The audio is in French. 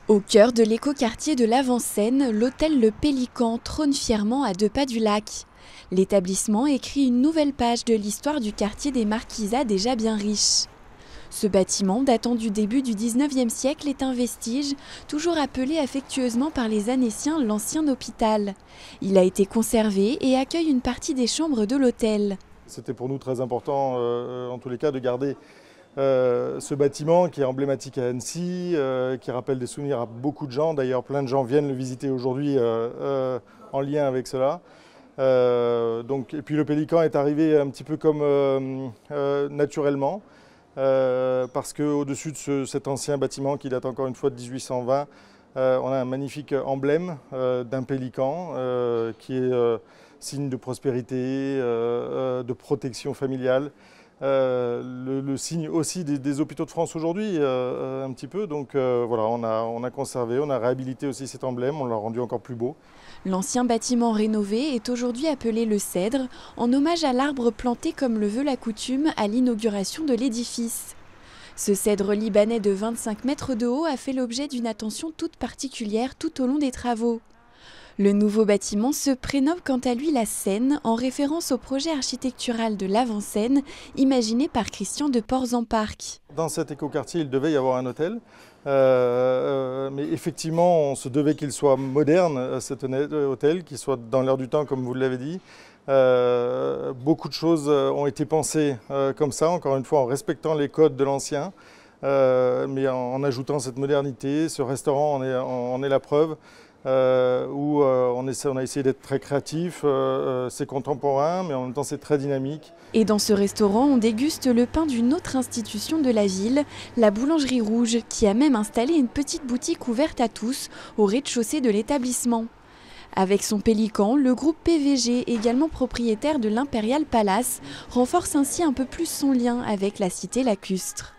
Au cœur de l'écoquartier de l'Avant-Seine, l'hôtel Le Pélican trône fièrement à 2 pas du lac. L'établissement écrit une nouvelle page de l'histoire du quartier des Marquisats déjà bien riche. Ce bâtiment, datant du début du 19e siècle, est un vestige, toujours appelé affectueusement par les Annéciens l'ancien hôpital. Il a été conservé et accueille une partie des chambres de l'hôtel. C'était pour nous très important, en tous les cas, de garder ce bâtiment qui est emblématique à Annecy, qui rappelle des souvenirs à beaucoup de gens. D'ailleurs, plein de gens viennent le visiter aujourd'hui en lien avec cela. Et puis le Pélican est arrivé un petit peu comme naturellement, parce qu'au-dessus de cet ancien bâtiment qui date encore une fois de 1820, on a un magnifique emblème d'un pélican qui est signe de prospérité, de protection familiale. Le signe aussi des hôpitaux de France aujourd'hui, un petit peu. Donc voilà, on a conservé, on a réhabilité aussi cet emblème, on l'a rendu encore plus beau. L'ancien bâtiment rénové est aujourd'hui appelé le Cèdre, en hommage à l'arbre planté comme le veut la coutume à l'inauguration de l'édifice. Ce cèdre libanais de 25 mètres de haut a fait l'objet d'une attention toute particulière tout au long des travaux. Le nouveau bâtiment se prénomme quant à lui la Seine, en référence au projet architectural de l'Avant-Seine, imaginé par Christian de Portzamparc. Dans cet écoquartier, il devait y avoir un hôtel, mais effectivement, on se devait qu'il soit moderne, cet hôtel, qu'il soit dans l'air du temps, comme vous l'avez dit. Beaucoup de choses ont été pensées comme ça, encore une fois, en respectant les codes de l'ancien, mais en ajoutant cette modernité. Ce restaurant en est la preuve. Où on a essayé d'être très créatif, c'est contemporain, mais en même temps c'est très dynamique. Et dans ce restaurant, on déguste le pain d'une autre institution de la ville, la Boulangerie Rouge, qui a même installé une petite boutique ouverte à tous au rez-de-chaussée de l'établissement. Avec son Pélican, le groupe PVG, également propriétaire de l'Imperial Palace, renforce ainsi un peu plus son lien avec la cité lacustre.